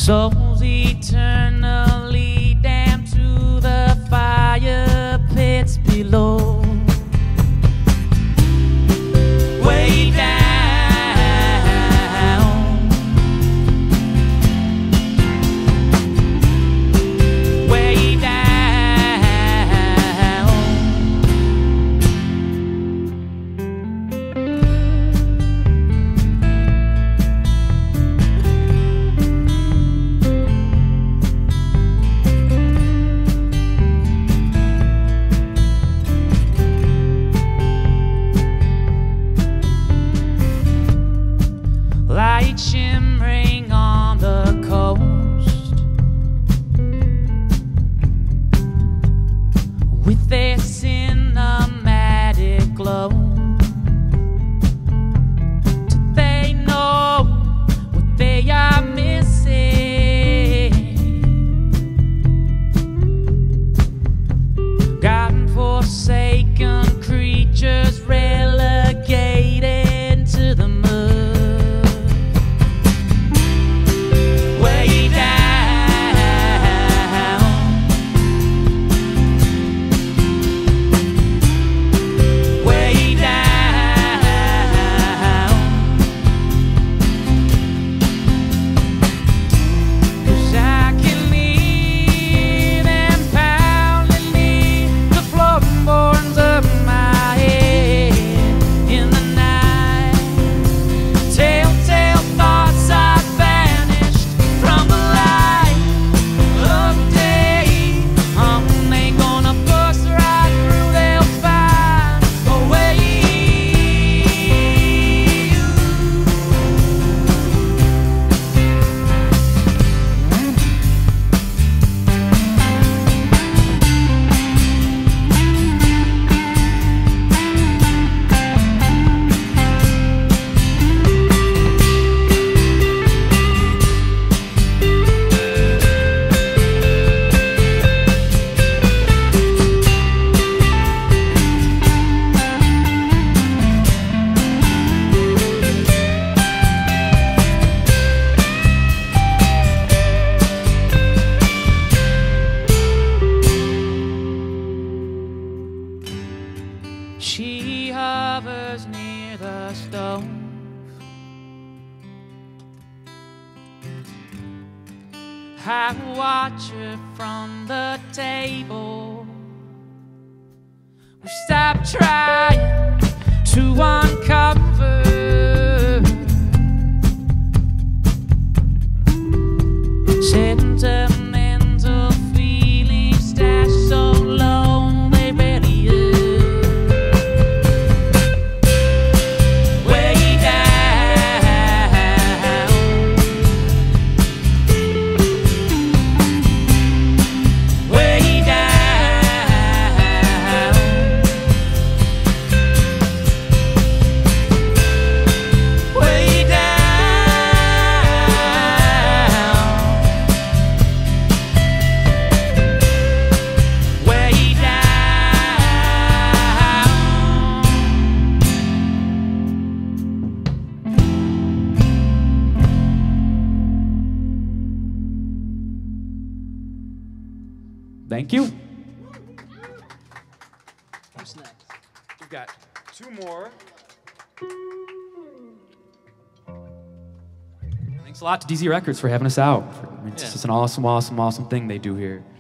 Souls eternally damned to the fire pits below. Way down, way down. Light shimmering on the coast with their cinematic glow. Do they know what they are missing? God forsaken creatures relegated to the mud. She hovers near the stove, I watch her from the table. We stop trying to uncover sentimental feelings stashed so low they barely are. Thank you. What's next? We've got two more. Thanks a lot to DZ Records for having us out. It's just an awesome, awesome, awesome thing they do here.